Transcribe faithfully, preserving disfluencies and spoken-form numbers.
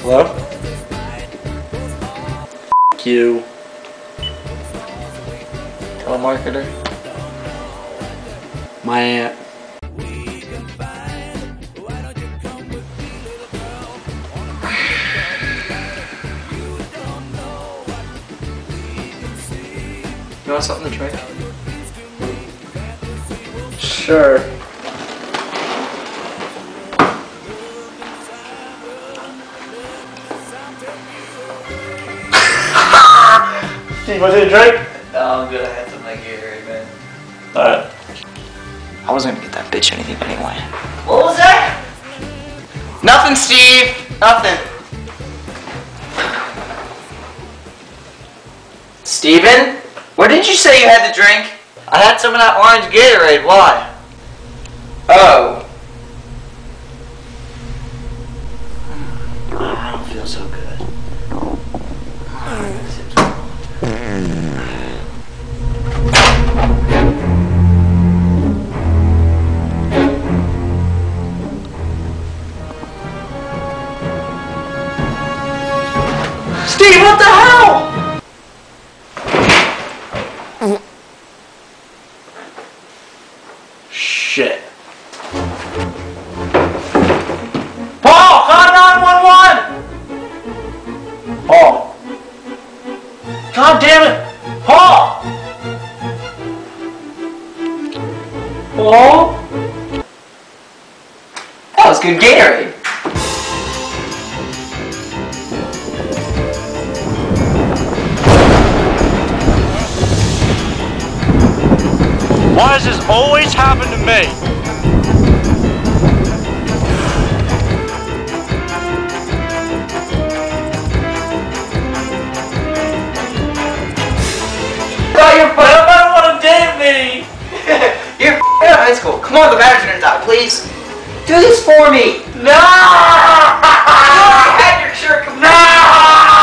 Hello? F you. Telemarketer. My aunt. You want something to drink? Sure. You want to drink? No, I'm good. I had some like Gatorade, man. Alright. I wasn't gonna get that bitch anything anyway. What was that? Nothing, Steve. Nothing. Steven? Where did you say you had the drink? I had some of that orange Gatorade. Why? Oh. I don't feel so good. Steve, what the hell? Shit. Paul, call nine one one! Paul. God damn it! Paul! Paul? That was good Gatorade. Why does this always happen to me? thought you were I don't want to date me! You're f***ing out of high school. Come on, the battery's out, please. Do this for me. No! You have your shirt. No!